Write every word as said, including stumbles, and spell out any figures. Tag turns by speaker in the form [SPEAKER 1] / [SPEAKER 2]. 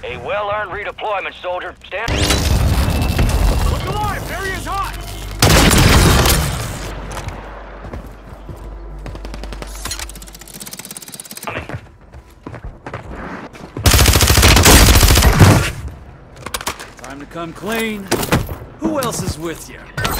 [SPEAKER 1] A well-earned redeployment, soldier. Stand.
[SPEAKER 2] Look alive! Area is hot!
[SPEAKER 3] Time to come clean. Who else is with you?